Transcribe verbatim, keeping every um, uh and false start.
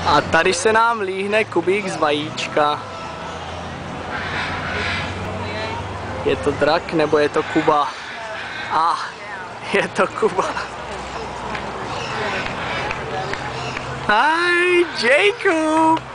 A tady se nám líhne Kubík z vajíčka. Je to drak nebo je to Kuba? A ah, je to Kuba. Hi, Jacob!